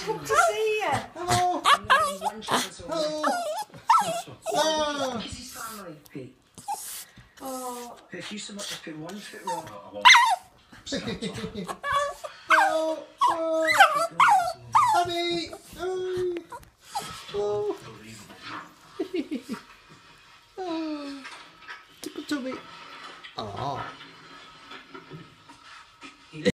Good to see you. Hello. Hello. Hello. Is his family, Pete? Oh. If you so much as put 1 foot wrong. I won't.